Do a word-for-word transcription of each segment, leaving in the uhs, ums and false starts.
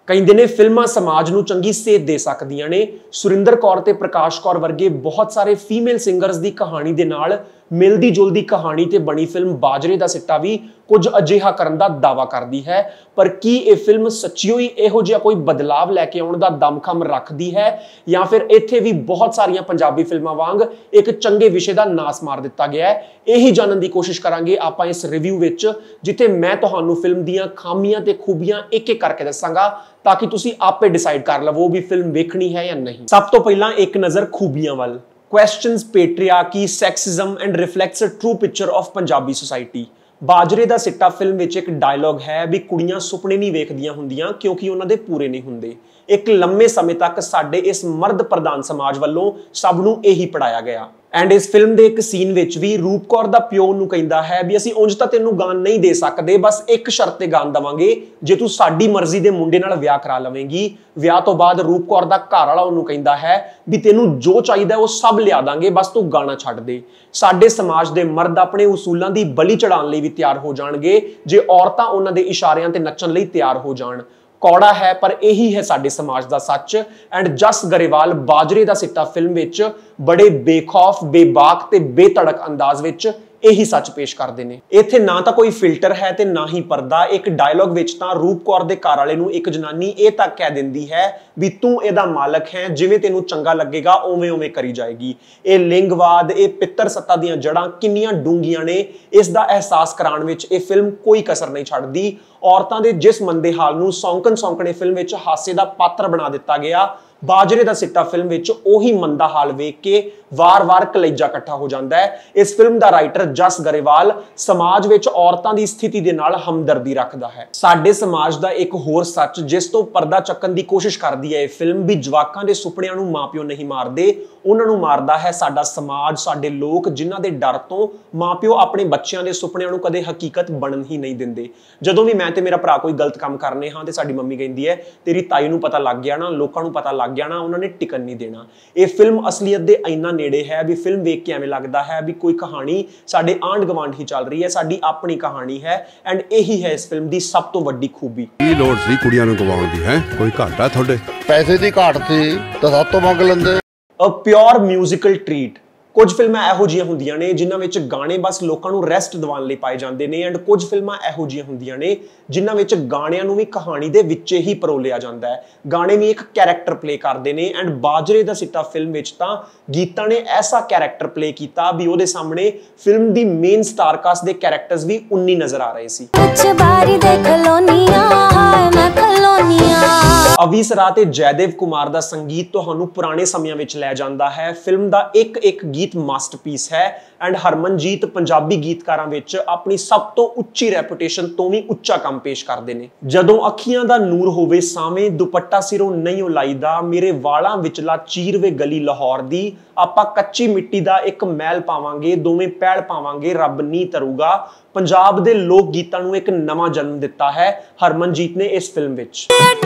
ਕਹਿੰਦੇ ਨੇ ਫਿਲਮਾਂ ਸਮਾਜ ਨੂੰ ਚੰਗੀ ਸੇਧ ਦੇ ਸਕਦੀਆਂ ਨੇ। ਸੁਰਿੰਦਰ ਕੌਰ ਤੇ ਪ੍ਰਕਾਸ਼ ਕੌਰ ਵਰਗੇ ਬਹੁਤ ਸਾਰੇ ਫੀਮੇਲ ਸਿੰਗਰਸ ਦੀ ਕਹਾਣੀ ਦੇ ਨਾਲ ਮਿਲਦੀ ਜੁਲਦੀ ਕਹਾਣੀ ਤੇ ਬਣੀ ਫਿਲਮ ਬਾਜਰੇ ਦਾ ਸਿੱਟਾ ਵੀ ਕੁਝ ਅਜਿਹਾ ਕਰਨ ਦਾ ਦਾਅਵਾ ਕਰਦੀ ਹੈ। ਪਰ ਕੀ ਇਹ ਫਿਲਮ ਸੱਚੀਓ ਹੀ ਇਹੋ ਜਿਹਾ ਕੋਈ ਬਦਲਾਵ ਲੈ ਕੇ ਆਉਣ ਦਾ ਦਮਖਮ ਰੱਖਦੀ ਹੈ ਜਾਂ ਫਿਰ ਇੱਥੇ ਵੀ ਬਹੁਤ ਸਾਰੀਆਂ ਪੰਜਾਬੀ ਫਿਲਮਾਂ ਵਾਂਗ ਇੱਕ ਚੰਗੇ ਵਿਸ਼ੇ ਦਾ ਨਾਸ ਮਾਰ ਦਿੱਤਾ ਗਿਆ ਹੈ? ਇਹੀ ਜਾਣਨ ਦੀ ਕੋਸ਼ਿਸ਼ ਕਰਾਂਗੇ ਆਪਾਂ ਇਸ ਰਿਵਿਊ ਵਿੱਚ, ਜਿੱਥੇ ਮੈਂ ਤੁਹਾਨੂੰ ਫਿਲਮ ਦੀਆਂ ਖਾਮੀਆਂ ਤੇ ਖੂਬੀਆਂ ਇੱਕ ਇੱਕ ਕਰਕੇ ਦੱਸਾਂਗਾ ਤਾਂ ਕਿ ਤੁਸੀਂ ਆਪੇ ਡਿਸਾਈਡ ਕਰ ਲਵੋ ਵੀ ਫਿਲਮ ਵੇਖਣੀ ਹੈ ਜਾਂ ਨਹੀਂ। ਸਭ ਤੋਂ ਪਹਿਲਾਂ ਇੱਕ ਨਜ਼ਰ ਖੂਬੀਆਂ ਵੱਲ। Questions patriarchy, sexism and reflects a true picture of Punjabi society। ਬਾਜਰੇ ਦਾ ਸਿੱਟਾ ਫਿਲਮ ਵਿੱਚ ਇੱਕ ਡਾਇਲੌਗ ਹੈ ਵੀ ਕੁੜੀਆਂ ਸੁਪਨੇ ਨਹੀਂ ਵੇਖਦੀਆਂ ਹੁੰਦੀਆਂ ਕਿਉਂਕਿ ਉਹਨਾਂ ਦੇ ਪੂਰੇ ਨਹੀਂ ਹੁੰਦੇ। ਇੱਕ ਲੰਮੇ ਸਮੇਂ ਤੱਕ ਸਾਡੇ ਇਸ ਮਰਦ ਪ੍ਰਧਾਨ ਸਮਾਜ ਵੱਲੋਂ ਸਭ ਨੂੰ ਇਹੀ ਪੜਾਇਆ ਗਿਆ। ਐਂਡ ਇਸ ਫਿਲਮ ਦੇ ਇੱਕ ਸੀਨ ਵਿੱਚ ਵੀ ਰੂਪ ਕੌਰ ਦਾ ਪਿਓ ਨੂੰ ਕਹਿੰਦਾ ਹੈ ਵੀ ਅਸੀਂ ਉਂਝ ਤਾਂ ਤੈਨੂੰ ਗਾਣ ਨਹੀਂ ਦੇ ਸਕਦੇ, ਬਸ ਇੱਕ ਸ਼ਰਤ ਤੇ ਗਾਣ ਦਵਾਂਗੇ, ਜੇ ਤੂੰ ਸਾਡੀ ਮਰਜ਼ੀ ਦੇ ਮੁੰਡੇ ਨਾਲ ਵਿਆਹ ਕਰਾ ਲਵੇਂਗੀ। ਵਿਆਹ ਤੋਂ ਬਾਅਦ ਰੂਪ ਕੌਰ ਦਾ ਘਰ ਵਾਲਾ ਉਹਨੂੰ ਕਹਿੰਦਾ ਹੈ ਵੀ ਤੈਨੂੰ ਜੋ ਚਾਹੀਦਾ ਉਹ ਸਭ ਲਿਆ ਦਾਂਗੇ, ਬਸ ਤੂੰ ਗਾਣਾ ਛੱਡ ਦੇ। ਸਾਡੇ ਸਮਾਜ ਦੇ ਮਰਦ ਆਪਣੇ ਉਸੂਲਾਂ ਦੀ ਬਲੀ ਚੜਾਉਣ ਲਈ ਵੀ ਤਿਆਰ ਹੋ ਜਾਣਗੇ ਜੇ ਔਰਤਾਂ ਉਹਨਾਂ ਦੇ ਇਸ਼ਾਰਿਆਂ ਤੇ ਨੱਚਣ ਲਈ ਤਿਆਰ ਹੋ ਜਾਣ। ਕੌੜਾ ਹੈ ਪਰ ਇਹੀ ਹੈ ਸਾਡੇ ਸਮਾਜ ਦਾ ਸੱਚ। ਐਂਡ ਜਸ ਗਰੇਵਾਲ ਬਾਜਰੇ ਦਾ ਸਿੱਟਾ ਫਿਲਮ ਵਿੱਚ ਬੜੇ ਬੇਖੌਫ, ਬੇਬਾਕ ਤੇ ਬੇਤੜਕ ਅੰਦਾਜ਼ ਵਿੱਚ ਇਹੀ ਸੱਚ ਪੇਸ਼ ਕਰਦੇ ਨੇ। ਇੱਥੇ ਨਾ ਤਾਂ ਕੋਈ ਫਿਲਟਰ ਹੈ ਤੇ ਨਾ ਹੀ ਪਰਦਾ। ਇੱਕ ਡਾਇਲੌਗ ਵਿੱਚ ਤਾਂ ਰੂਪ ਕੌਰ ਦੇ ਘਰ ਵਾਲੇ ਨੂੰ ਇੱਕ ਜਨਾਨੀ ਇਹ ਤੱਕ ਕਹਿ ਦਿੰਦੀ ਹੈ ਵੀ ਤੂੰ ਇਹਦਾ ਮਾਲਕ ਹੈ, ਜਿਵੇਂ ਤੈਨੂੰ ਚੰਗਾ ਲੱਗੇਗਾ ਉਵੇਂ ਉਵੇਂ ਕਰੀ ਜਾਏਗੀ। ਇਹ ਲਿੰਗਵਾਦ, ਇਹ ਪਿੱਤਰ ਸੱਤਾ ਦੀਆਂ ਜੜਾਂ ਕਿੰਨੀਆਂ ਡੂੰਘੀਆਂ ਨੇ, ਇਸ ਦਾ ਅਹਿਸਾਸ ਕਰਾਉਣ ਵਿੱਚ ਇਹ ਫਿਲਮ ਕੋਈ ਕਸਰ ਨਹੀਂ ਛੱਡਦੀ। ਔਰਤਾਂ ਦੇ ਜਿਸ ਮੰਦੇ ਹਾਲ ਨੂੰ ਸੌਂਕਣ ਸੌਂਕਣੇ ਫਿਲਮ ਵਿੱਚ ਹਾਸੇ ਦਾ ਪਾਤਰ ਬਣਾ ਦਿੱਤਾ ਗਿਆ, ਬਾਜਰੇ ਦਾ ਸਿੱਟਾ ਫਿਲਮ ਵਿੱਚ ਉਹੀ ਮੰਦਾ ਹਾਲ ਵੇਖ ਕੇ ਵਾਰ-ਵਾਰ ਕਲੇਜਾ ਇਕੱਠਾ ਹੋ ਜਾਂਦਾ ਹੈ। ਇਸ ਫਿਲਮ ਦਾ ਰਾਈਟਰ ਜਸ ਗਰੇਵਾਲ ਸਮਾਜ ਵਿੱਚ ਔਰਤਾਂ ਦੀ ਸਥਿਤੀ ਦੇ ਨਾਲ ਹਮਦਰਦੀ ਰੱਖਦਾ ਹੈ। ਸਾਡੇ ਸਮਾਜ ਦਾ ਇੱਕ ਹੋਰ ਸੱਚ ਜਿਸ ਤੋਂ ਪਰਦਾ ਚੱਕਣ ਦੀ ਕੋਸ਼ਿਸ਼ ਕਰਦੀ ਹੈ ਇਹ ਫਿਲਮ ਵੀ ਜਵਾਕਾਂ ਦੇ ਸੁਪਨਿਆਂ ਨੂੰ ਮਾਪਿਓ ਨਹੀਂ ਮਾਰਦੇ, ਉਹਨਾਂ ਨੂੰ ਮਾਰਦਾ ਹੈ ਸਾਡਾ ਸਮਾਜ, ਸਾਡੇ ਲੋਕ, ਜਿਨ੍ਹਾਂ ਦੇ ਡਰ ਤੋਂ ਮਾਪਿਓ ਆਪਣੇ ਬੱਚਿਆਂ ਦੇ ਸੁਪਨਿਆਂ ਨੂੰ ਕਦੇ ਹਕੀਕਤ ਬਣਨ ਹੀ ਨਹੀਂ ਦਿੰਦੇ। ਜਦੋਂ ਵੀ ਮੈਂ ਤੇ ਮੇਰਾ ਭਰਾ ਕੋਈ ਗਲਤ ਕੰਮ ਕਰਨੇ ਹਾਂ ਤੇ ਸਾਡੀ ਮੰਮੀ ਕਹਿੰਦੀ ਹੈ ਤੇਰੀ ਤਾਈ ਨੂੰ ਪਤਾ ਲੱਗ ਗਿਆ ਨਾ, ਲੋਕਾਂ ਨੂੰ ਪਤਾ ਲੱਗ ਗਿਆ ਨਾ, ਉਹਨਾਂ ਨੇ ਟਿਕਣ ਨਹੀਂ ਦੇਣਾ। ਇਹ ਫਿਲਮ ਅਸਲੀਅਤ ਦੇ ਇੰਨਾ ਨੇੜੇ ਹੈ ਵੀ ਫਿਲਮ ਵੇਖ ਕੇ ਐਵੇਂ ਲੱਗਦਾ ਹੈ ਵੀ ਕੋਈ ਕਹਾਣੀ ਸਾਡੇ ਆਂਢ ਗਵਾਂਢ ਹੀ ਚੱਲ ਰਹੀ ਹੈ, ਸਾਡੀ ਆਪਣੀ ਕਹਾਣੀ ਹੈ। ਐਂਡ ਇਹੀ ਹੈ ਇਸ ਫਿਲਮ ਦੀ ਸਭ ਤੋਂ ਵੱਡੀ ਖੂਬੀ। ਕੀ ਲੋੜ ਸੀ ਕੁੜੀਆਂ ਨੂੰ ਗਵਾਉਣ ਦੀ? ਹੈ ਕੋਈ ਘਾਟਾ ਤੁਹਾਡੇ ਪੈਸੇ ਦੀ ਘਾਟ ਸੀ ਤਾਂ ਸਭ ਤੋਂ ਮੰਗ ਲੈਂਦੇ। A pure musical treat. ਕੁਝ ਫਿਲਮਾਂ ਇਹੋ ਜਿਹੀਆਂ ਹੁੰਦੀਆਂ ਨੇ ਜਿਨ੍ਹਾਂ ਵਿੱਚ ਗਾਣੇ ਬਸ ਲੋਕਾਂ ਨੂੰ ਰੈਸਟ ਦਿਵਾਉਣ ਲਈ ਪਾਏ ਜਾਂਦੇ ਨੇ। ਐਂਡ ਕੁਝ ਫਿਲਮਾਂ ਇਹੋ ਜਿਹੀਆਂ ਹੁੰਦੀਆਂ ਨੇ ਜਿਨ੍ਹਾਂ ਵਿੱਚ ਗਾਣਿਆਂ ਨੂੰ ਵੀ ਕਹਾਣੀ ਦੇ ਵਿੱਚ ਹੀ ਪਰੋਲਿਆ ਜਾਂਦਾ ਹੈ, ਗਾਣੇ ਵੀ ਇੱਕ ਕੈਰੈਕਟਰ ਪਲੇ ਕਰਦੇ ਨੇ। ਐਂਡ ਬਾਜਰੇ ਦਾ ਸਿੱਟਾ ਫਿਲਮ ਵਿੱਚ ਤਾਂ ਗੀਤਾ ਨੇ ਐਸਾ ਕੈਰੈਕਟਰ ਪਲੇ ਕੀਤਾ ਵੀ ਉਹਦੇ ਸਾਹਮਣੇ ਫਿਲਮ ਦੀ ਮੇਨ ਸਟਾਰ ਕਾਸਟ ਦੇ ਕੈਰੈਕਟਰਸ ਵੀ ਉਨੀ ਨਜ਼ਰ ਆ ਰਹੇ ਸੀ। ਅਵੀ ਸਰਾ ਤੇ ਜੈਦੇਵ ਕੁਮਾਰ ਦਾ ਸੰਗੀਤ ਤੁਹਾਨੂੰ ਪੁਰਾਣੇ ਸਮਿਆਂ ਵਿੱਚ ਲੈ ਜਾਂਦਾ ਹੈ। ਫਿਲਮ ਦਾ ਇੱਕ ਇੱਕ ਗੀਤ ਮਾਸਟਰਪੀਸ ਹੈ। ਐਂਡ ਹਰਮਨਜੀਤ ਪੰਜਾਬੀ ਗੀਤਕਾਰਾਂ ਵਿੱਚ ਆਪਣੀ ਸਭ ਤੋਂ ਉੱਚੀ ਰੈਪੂਟੇਸ਼ਨ ਤੋਂ ਵੀ ਉੱਚਾ ਕੰਮ ਪੇਸ਼ ਕਰਦੇ ਨੇ। ਜਦੋਂ ਅੱਖੀਆਂ ਦਾ ਨੂਰ ਹੋਵੇ ਸਾਵੇਂ, ਦੁਪੱਟਾ ਸਿਰੋਂ ਨਹੀਂ ਉਲਾਈਦਾ, ਮੇਰੇ ਵਾਲਾਂ ਵਿਚਲਾ ਚੀਰਵੇ ਗਲੀ ਲਾਹੌਰ ਦੀ, ਆਪਾਂ ਕੱਚੀ ਮਿੱਟੀ ਦਾ ਇੱਕ ਮਹਿਲ ਪਾਵਾਂਗੇ, ਦੋਵੇਂ ਪੈਲ ਪਾਵਾਂਗੇ, ਰੱਬ ਨੀ ਤਰੂਗਾ। ਪੰਜਾਬ ਦੇ ਲੋਕ ਗੀਤਾਂ ਨੂੰ ਇੱਕ ਨਵਾਂ ਜਨਮ ਦਿੱਤਾ ਹੈ ਹਰਮਨਜੀਤ ਨੇ ਇਸ ਫਿਲਮ ਵਿੱਚ।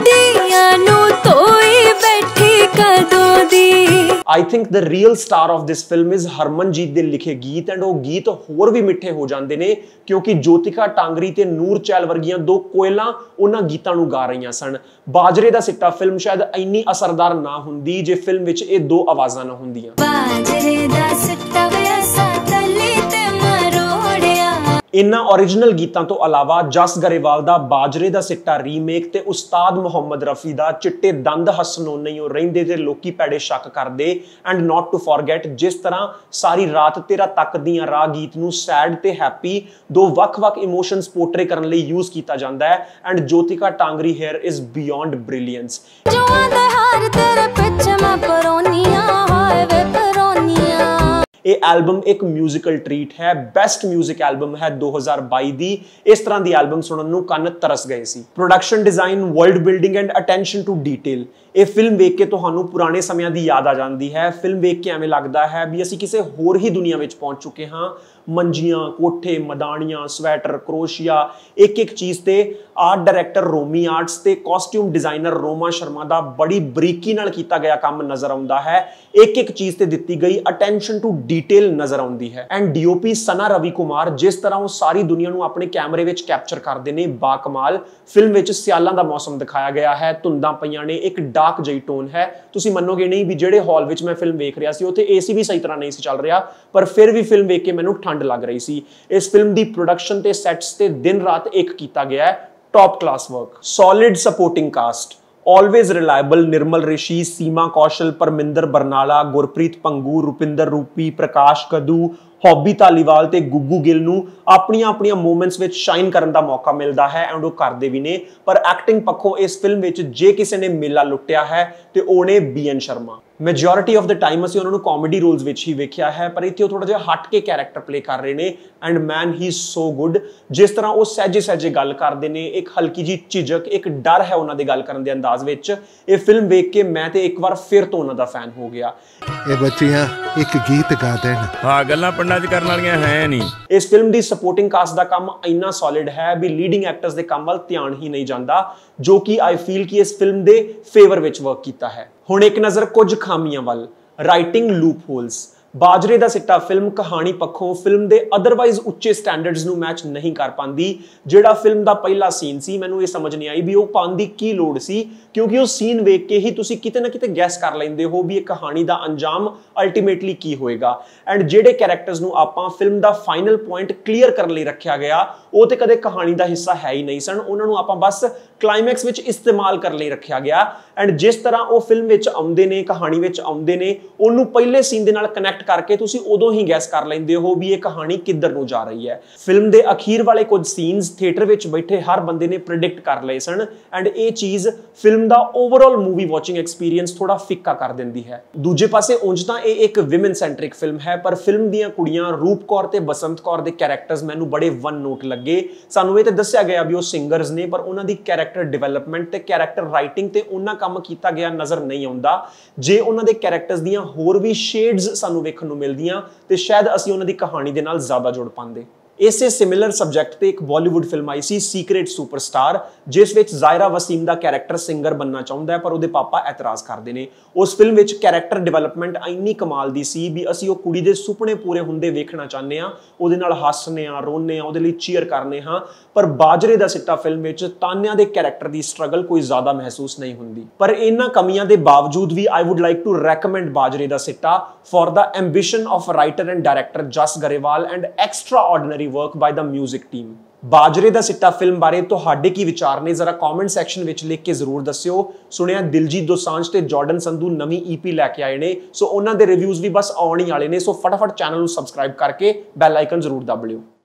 I think the real star of this film is Harmanjeet ਦੇ ਲਿਖੇ ਗੀਤ। ਐਂਡ ਉਹ ਗੀਤ ਹੋਰ ਵੀ ਮਿੱਠੇ ਹੋ ਜਾਂਦੇ ਨੇ ਕਿਉਂਕਿ ਜੋਤਿਕਾ ਟਾਂਗਰੀ ਤੇ ਨੂਰ ਚਹਿਲ ਵਰਗੀਆਂ ਦੋ ਕੋਇਲਾਂ ਉਹਨਾਂ ਗੀਤਾਂ ਨੂੰ ਗਾ ਰਹੀਆਂ ਸਨ। ਬਾਜਰੇ ਦਾ ਸਿੱਟਾ ਫਿਲਮ ਸ਼ਾਇਦ ਇੰਨੀ ਅਸਰਦਾਰ ਨਾ ਹੁੰਦੀ ਜੇ ਫਿਲਮ ਵਿੱਚ ਇਹ ਦੋ ਆਵਾਜ਼ਾਂ ਨਾ ਹੁੰਦੀਆਂ। ਬਾਜਰੇ ਦਾ ਸਿੱਟਾ ਇਨ੍ਹਾਂ ਓਰੀਜਨਲ ਗੀਤਾਂ ਤੋਂ ਇਲਾਵਾ ਜਸ ਗਰੇਵਾਲ ਦਾ ਬਾਜਰੇ ਦਾ ਸਿੱਟਾ ਰੀਮੇਕ ਤੇ ਉਸਤਾਦ ਮੁਹੰਮਦ ਰਫੀ ਦਾ ਚਿੱਟੇ ਦੰਦ ਹਸਨੋਂ ਨਹੀਂ ਉਹ ਰਹਿੰਦੇ ਤੇ ਲੋਕੀ ਪੈੜੇ ਸ਼ੱਕ ਕਰਦੇ। ਐਂਡ ਨਾਟ ਟੂ ਫੋਰਗੇਟ ਜਿਸ ਤਰ੍ਹਾਂ ਸਾਰੀ ਰਾਤ ਤੇਰਾ ਤੱਕਦੀਆਂ ਰਾਹ ਗੀਤ ਨੂੰ ਸੈਡ ਤੇ ਹੈਪੀ ਦੋ ਵੱਖ-ਵੱਖ ਇਮੋਸ਼ਨਸ ਪੋਰਟਰੇ ਕਰਨ ਲਈ ਯੂਜ਼ ਕੀਤਾ ਜਾਂਦਾ ਹੈ। And Jyotika Tangri here is beyond brilliance. ਇਹ ਐਲਬਮ ਇੱਕ ਮਿਊਜ਼ੀਕਲ ਟ੍ਰੀਟ ਹੈ, ਬੈਸਟ ਮਿਊਜ਼ਿਕ ਐਲਬਮ ਹੈ ਦੋ ਹਜ਼ਾਰ ਬਾਈ ਦੀ। ਇਸ ਤਰ੍ਹਾਂ ਦੀ ਐਲਬਮ ਸੁਣਨ ਨੂੰ ਕੰਨ ਤਰਸ ਗਏ ਸੀ। Production design, world building and attention to detail. ਇਹ ਫਿਲਮ ਵੇਖ ਕੇ ਤੁਹਾਨੂੰ ਪੁਰਾਣੇ ਸਮਿਆਂ ਦੀ ਯਾਦ ਆ ਜਾਂਦੀ ਹੈ। ਫਿਲਮ ਵੇਖ ਕੇ ਐਵੇਂ ਲੱਗਦਾ ਹੈ ਵੀ ਅਸੀਂ ਕਿਸੇ ਹੋਰ ਹੀ ਦੁਨੀਆ ਵਿੱਚ ਪਹੁੰਚ ਚੁੱਕੇ ਹਾਂ। ਮੰਜੀਆਂ, ਕੋਠੇ, ਮਦਾਨੀਆਂ, ਸਵੈਟਰ, ਕਰੋਸ਼ੀਆ, ਇੱਕ ਇੱਕ ਚੀਜ਼ ਤੇ ਆਰਟ ਡਾਇਰੈਕਟਰ ਰੋਮੀ ਆਰਟਸ ਤੇ ਕਾਸਟਿਊਮ ਡਿਜ਼ਾਈਨਰ ਰੋਮਾ ਸ਼ਰਮਾ ਦਾ ਬੜੀ ਬਰੀਕੀ ਨਾਲ ਕੀਤਾ ਗਿਆ ਕੰਮ ਨਜ਼ਰ ਆਉਂਦਾ ਹੈ। ਇੱਕ ਇੱਕ ਚੀਜ਼ ਤੇ ਦਿੱਤੀ ਗਈ ਅਟੈਂਸ਼ਨ ਟੂ ਡਿਟੇਲ ਨਜ਼ਰ ਆਉਂਦੀ ਹੈ। ਐਂਡ ਡੀਓਪੀ ਸਨਾ ਰਵੀ ਕੁਮਾਰ ਜਿਸ ਤਰ੍ਹਾਂ ਉਹ ਸਾਰੀ ਦੁਨੀਆ ਨੂੰ ਆਪਣੇ ਕੈਮਰੇ ਵਿੱਚ ਕੈਪਚਰ ਕਰਦੇ ਨੇ, ਬਾ ਕਮਾਲ। ਫਿਲਮ ਵਿੱਚ ਸਿਆਲਾਂ ਦਾ ਮੌਸਮ ਦਿਖਾਇਆ ਗਿਆ ਹੈ, ਧੁੰਦਾਂ ਪਈਆਂ ਨੇ, ਇੱਕ ਡਾਰਕ ਜਿਹੀ ਟੋਨ ਹੈ। ਤੁਸੀਂ ਮੰਨੋਗੇ ਨਹੀਂ ਵੀ ਜਿਹੜੇ ਹਾਲ ਵਿੱਚ ਮੈਂ ਫਿਲਮ ਵੇਖ ਰਿਹਾ ਸੀ ਉੱਥੇ ਏਸੀ ਵੀ ਸਹੀ ਤਰ੍ਹਾਂ ਨਹੀਂ ਸੀ ਚੱਲ ਰਿਹਾ, ਪਰ ਫਿਰ ਵੀ ਫਿਲਮ ਵੇਖ ਕੇ ਮੈਨੂੰ ਠੰਡ ਲੱਗ ਰਹੀ ਸੀ। ਇਸ ਫਿਲਮ ਦੀ ਪ੍ਰੋਡਕਸ਼ਨ ਤੇ ਸੈਟਸ ਤੇ ਦਿਨ ਰਾਤ ਇੱਕ ਕੀਤਾ ਗਿਆ ਹੈ। Top class work, solid supporting cast, always reliable Nirmal Rishi, Seema Kaushal, Parminder Barnala, Gurpreet Pangu, Rupinder Roopi, Prakash कदू, हॉबी धालीवाल ते गुग्गू गिल नूं ਆਪਣੀਆਂ ਆਪਣੀਆਂ ਮੂਮੈਂਟਸ ਵਿੱਚ ਸ਼ਾਈਨ ਕਰਨ ਦਾ ਮੌਕਾ ਮਿਲਦਾ ਹੈ ਐਂਡ ਉਹ ਕਰਦੇ ਵੀ ਨੇ। ਪਰ ਐਕਟਿੰਗ ਪੱਖੋਂ ਇਸ ਫਿਲਮ ਵਿੱਚ ਜੇ ਕਿਸੇ ਨੇ ਮੇਲਾ ਲੁੱਟਿਆ ਹੈ ਤੇ ਉਹਨੇ B N Sharma. Majority of the time ਅਸੀਂ ਉਹਨਾਂ ਨੂੰ ਕਾਮੇਡੀ ਰੋਲਸ ਵਿੱਚ ਹੀ ਵੇਖਿਆ ਹੈ, ਪਰ ਇੱਥੇ ਉਹ ਥੋੜਾ ਜਿਹਾ ਹਟ ਕੇ ਕੈਰੈਕਟਰ ਪਲੇ ਕਰ ਰਹੇ ਨੇ and man he so good. ਜਿਸ ਤਰ੍ਹਾਂ ਉਹ ਸਹਿਜੇ ਸਹਿਜੇ ਗੱਲ ਕਰਦੇ ਨੇ, ਇੱਕ ਹਲਕੀ ਜੀ ਝਿਜਕ, ਇੱਕ ਡਰ ਹੈ ਉਹਨਾਂ ਦੇ ਗੱਲ ਕਰਨ ਦੇ ਅੰਦਾਜ਼ ਵਿੱਚ। ਇਹ ਫਿਲਮ ਵੇਖ ਕੇ ਮੈਂ ਤੇ ਇੱਕ ਵਾਰ ਫਿਰ ਤੋਂ ਉਹਨਾਂ ਦਾ ਫੈਨ ਹੋ ਗਿਆ। ਇਹ ਬੱਚੀਆਂ ਇੱਕ ਗੀਤ ਗਾ ਦੇਣ, ਹਾਂ ਗੱਲਾਂ ਪਿੰਡਾਂ 'ਚ ਕਰਨ ਵਾਲੀਆਂ ਹੈ ਨਹੀਂ। ਇਸ ਫਿਲਮ ਦੀ ਸਪੋਰਟਿੰਗ ਕਾਸਟ ਦਾ ਕੰਮ ਇੰਨਾ ਸੋਲਿਡ ਹੈ ਵੀ ਲੀਡਿੰਗ ਐਕਟਰਸ ਦੇ ਕੰਮ ਵੱਲ ਧਿਆਨ ਹੀ ਨਹੀਂ ਜਾਂਦਾ, ਜੋ ਕਿ ਆਈ ਫੀਲ ਕਿ ਇਸ ਫਿਲਮ ਦੇ ਫੇਵਰ ਵਿੱਚ ਵਰਕ ਕੀਤਾ ਹੈ। ਹੁਣ ਇੱਕ ਨਜ਼ਰ ਕੁਝ ਖਾਮੀਆਂ ਵੱਲ। Writing loopholes. Bajre Da ਸਿੱਟਾ ਫਿਲਮ ਕਹਾਣੀ ਪੱਖੋਂ ਫਿਲਮ ਦੇ ਅਦਰਵਾਈਜ਼ ਉੱਚੇ ਸਟੈਂਡਰਡਸ ਨੂੰ ਮੈਚ ਨਹੀਂ ਕਰ ਪਾਉਂਦੀ। ਜਿਹੜਾ ਫਿਲਮ ਦਾ ਪਹਿਲਾ ਸੀਨ ਸੀ, ਮੈਨੂੰ ਇਹ ਸਮਝ ਨਹੀਂ ਆਈ ਵੀ ਉਹ ਪਾਉਣ ਦੀ ਕੀ ਲੋੜ ਸੀ, ਕਿਉਂਕਿ ਉਹ ਸੀਨ ਵੇਖ ਕੇ ਹੀ ਤੁਸੀਂ ਕਿਤੇ ਨਾ ਕਿਤੇ ਗੈਸ ਕਰ ਲੈਂਦੇ ਹੋ ਵੀ ਇਹ ਕਹਾਣੀ ਦਾ ਅੰਜਾਮ ਅਲਟੀਮੇਟਲੀ ਕੀ ਹੋਏਗਾ। ਐਂਡ ਜਿਹੜੇ ਕੈਰੈਕਟਰਸ ਨੂੰ ਆਪਾਂ ਫਿਲਮ ਦਾ ਫਾਈਨਲ ਪੁਆਇੰਟ ਕਲੀਅਰ ਕਰਨ ਲਈ ਰੱਖਿਆ ਗਿਆ, ਉਹ ਤੇ ਕਦੇ ਕਹਾਣੀ ਦਾ ਹਿੱਸਾ ਹੈ ਹੀ ਨਹੀਂ ਸਨ। ਉਹਨਾਂ ਨੂੰ ਆਪਾਂ ਬਸ ਕਲਾਈਮੈਕਸ ਵਿੱਚ ਇਸਤੇਮਾਲ ਕਰਨ ਲਈ ਰੱਖਿਆ ਗਿਆ। ਐਂਡ ਜਿਸ ਤਰ੍ਹਾਂ ਉਹ ਫਿਲਮ ਵਿੱਚ ਆਉਂਦੇ ਨੇ, ਕਹਾਣੀ ਵਿੱਚ ਆਉਂਦੇ ਨੇ, ਉਹਨੂੰ ਪਹਿਲੇ ਸੀਨ ਦੇ ਨਾਲ ਕਨੈਕਟ ਕਰਕੇ ਤੁਸੀਂ ਉਦੋਂ ਹੀ ਗੈਸ ਕਰ ਲੈਂਦੇ ਹੋ ਵੀ ਇਹ ਕਹਾਣੀ ਕਿੱਧਰ ਨੂੰ ਜਾ ਰਹੀ ਹੈ। ਫਿਲਮ ਦੇ ਅਖੀਰ ਵਾਲੇ ਕੁਝ ਸੀਨਸ ਥੀਏਟਰ ਵਿੱਚ ਬੈਠੇ ਹਰ ਬੰਦੇ ਨੇ ਪ੍ਰਿਡਿਕਟ ਕਰ ਲਏ ਸਨ ਐਂਡ ਇਹ ਚੀਜ਼ ਫਿਲਮ ਦਾ ਓਵਰਆਲ ਮੂਵੀ ਵਾਚਿੰਗ ਐਕਸਪੀਰੀਅੰਸ ਥੋੜਾ ਫਿੱਕਾ ਕਰ ਦਿੰਦੀ ਹੈ। ਦੂਜੇ ਪਾਸੇ ਉਂਝ ਤਾਂ ਇਹ ਇੱਕ ਵਿਮਨ ਸੈਂਟਰਿਕ ਫਿਲਮ ਹੈ, ਪਰ ਫਿਲਮ ਦੀਆਂ ਕੁੜੀਆਂ ਰੂਪ ਕੌਰ ਤੇ ਬਸੰਤ ਕੌਰ ਦੇ ਕੈਰੈਕਟਰਸ ਮੈਨੂੰ ਬੜੇ ਵਨ ਨੋਟ ਲੱਗੇ। ਸਾਨੂੰ ਇਹ ਤੇ ਦੱਸਿਆ ਗਿਆ ਵੀ ਉਹ ਸਿੰਗਰਸ ਨੇ, ਪਰ ਉਹਨਾਂ ਦੀ ਕੈਰੈਕਟਰ ਡਿਵੈਲਪਮੈਂਟ ਤੇ ਕੈਰੈਕਟਰ ਰਾਈਟਿੰਗ ਤੇ ਉਹਨਾਂ ਕੰਮ ਕੀਤਾ ਗਿਆ ਨਜ਼ਰ ਨਹੀਂ ਆਉਂਦਾ। ਜੇ ਉਹਨਾਂ ਦੇ ਕੈਰੈਕਟਰਸ ਦੀਆਂ ਹੋਰ ਵੀ ਸ਼ੇਡਸ ਸਾਨੂੰ ਵੇਖਣ ਨੂੰ ਮਿਲਦੀਆਂ ਤੇ ਸ਼ਾਇਦ ਅਸੀਂ ਉਹਨਾਂ ਦੀ ਕਹਾਣੀ ਦੇ ਨਾਲ ਜ਼ਿਆਦਾ ਜੁੜ ਪਾਉਂਦੇ। ਇਸੇ ਸਿਮਿਲਰ ਸਬਜੈਕਟ ਤੇ ਇੱਕ ਬਾਲੀਵੁੱਡ ਫਿਲਮ ਆਈ ਸੀ ਸੀਕ੍ਰੇਟ ਸੁਪਰਸਟਾਰ, ਜਿਸ ਵਿੱਚ ਜ਼ਾਇਰਾ ਵਸੀਮ ਦਾ ਕੈਰੈਕਟਰ ਸਿੰਗਰ ਬਣਨਾ ਚਾਹੁੰਦਾ ਹੈ ਪਰ ਉਹਦੇ ਪਾਪਾ ਇਤਰਾਜ਼ ਕਰਦੇ ਨੇ। ਉਸ ਫਿਲਮ ਵਿੱਚ ਕੈਰੈਕਟਰ ਡਿਵੈਲਪਮੈਂਟ ਇੰਨੀ ਕਮਾਲ ਦੀ ਸੀ ਵੀ ਅਸੀਂ ਉਹ ਕੁੜੀ ਦੇ ਸੁਪਨੇ ਪੂਰੇ ਹੁੰਦੇ ਵੇਖਣਾ ਚਾਹੁੰਦੇ ਹਾਂ, ਉਹਦੇ ਨਾਲ ਹੱਸਨੇ ਆ, ਰੋਨੇ ਆ, ਉਹਦੇ ਲਈ ਚੀਅਰ ਕਰਨੇ ਹਾਂ। ਪਰ ਬਾਜਰੇ ਦਾ ਸਿੱਟਾ ਫਿਲਮ ਵਿੱਚ ਤਾਨਿਆ ਦੇ ਕੈਰੈਕਟਰ ਦੀ ਸਟਰਗਲ ਕੋਈ ਜ਼ਿਆਦਾ ਮਹਿਸੂਸ ਨਹੀਂ ਹੁੰਦੀ। ਪਰ ਇਹਨਾਂ ਕਮੀਆਂ ਦੇ ਬਾਵਜੂਦ ਵੀ I would like to recommend Bajre Da Sitta for the ambition of writer and director Jas Grewal and extraordinary work by the music team. Bajre Da सिट्टा film बारे तुहाडे की विचार ने जरा कमेंट सैक्शन विच लिख के जरूर दस्सिओ। सुनिया दिलजीत दोसांझ ते जॉर्डन संधू नवी ईपी लैके आए ने, सो उन्हां दे रिव्यूज भी बस आउण ही वाले ने। सो फटाफट चैनल नूं सबसक्राइब करके बैल आइकन जरूर दब लिओ।